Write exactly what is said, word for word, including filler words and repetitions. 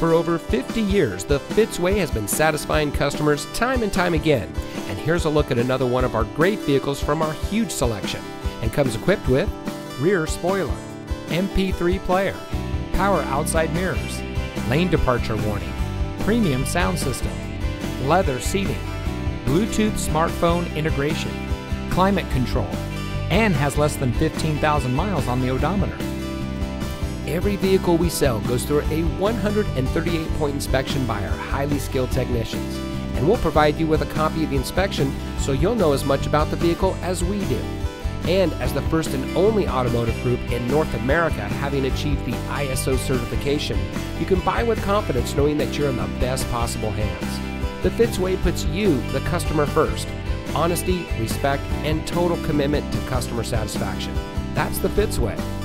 For over fifty years, the Fitzway has been satisfying customers time and time again. And here's a look at another one of our great vehicles from our huge selection. And comes equipped with rear spoiler, M P three player, power outside mirrors, lane departure warning, premium sound system, leather seating, Bluetooth smartphone integration, climate control, and has less than fifteen thousand miles on the odometer. Every vehicle we sell goes through a one hundred thirty-eight point inspection by our highly skilled technicians, and we'll provide you with a copy of the inspection so you'll know as much about the vehicle as we do. And as the first and only automotive group in North America having achieved the I S O certification, you can buy with confidence knowing that you're in the best possible hands. The Fitzway puts you, the customer, first. Honesty, respect, and total commitment to customer satisfaction. That's the Fitzway.